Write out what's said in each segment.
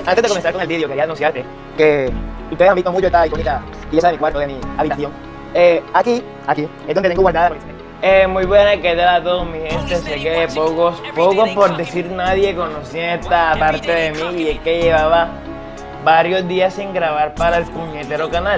Antes de comenzar con el vídeo, quería anunciarte que ustedes han visto mucho esta icónica pieza de mi cuarto, de mi habitación. Aquí es donde tengo guardada la colección. Muy buena, ¿qué tal a todos mi gente? Sé que pocos por decir nadie conocían esta parte de mí, y es que llevaba varios días sin grabar para el puñetero canal.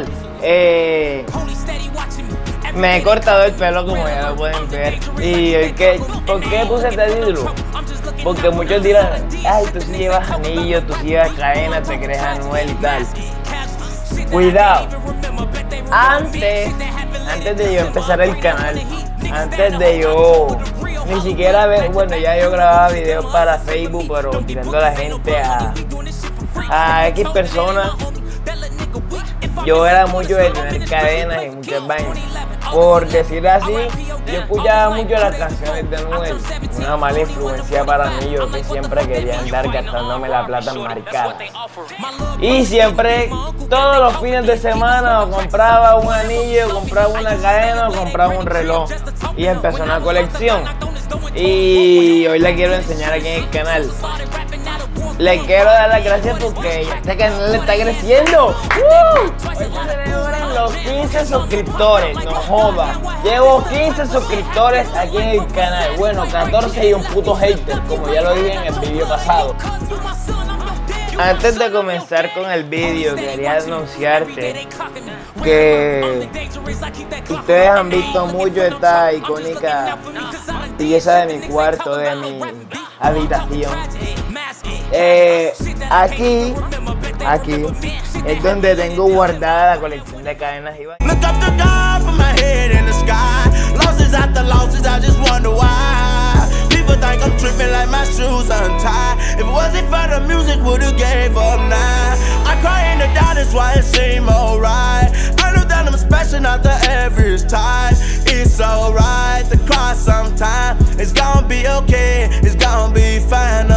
Me he cortado el pelo, como ya lo pueden ver. Y ¿por qué puse este título? Porque muchos dirán, ay, tú sí llevas anillos, tú sí llevas cadenas, te crees Anuel y tal. Cuidado, antes de yo empezar el canal, antes de yo ni siquiera ver, bueno, ya yo grababa videos para Facebook, pero tirando a la gente a X personas. Yo era mucho de tener cadenas y muchas vainas. Por decirlo así, yo escuchaba mucho las canciones de Anuel. Una mala influencia para mí, yo que siempre quería andar gastándome la plata en marcadas. Y siempre, todos los fines de semana, o compraba un anillo, compraba una cadena, o compraba un reloj. Y empezó una colección. Y hoy la quiero enseñar aquí en el canal. Le quiero dar las gracias porque este canal está creciendo. Hoy celebran los 15 suscriptores, no joda. Llevo 15 suscriptores aquí en el canal. Bueno, 14 y un puto hater, como ya lo dije en el vídeo pasado. Antes de comenzar con el vídeo, quería anunciarte que ustedes han visto mucho esta icónica pieza de mi cuarto, de mi habitación. Aquí es donde tengo guardada la colección de cadenas y vainas. Think I'm tripping like my shoes untied. If it wasn't for the music, would've gave up now. I cry in the dark, that's why it seems alright. I know that I'm special, not the average type. It's alright to cry sometime. It's gonna be okay, it's gonna be fine.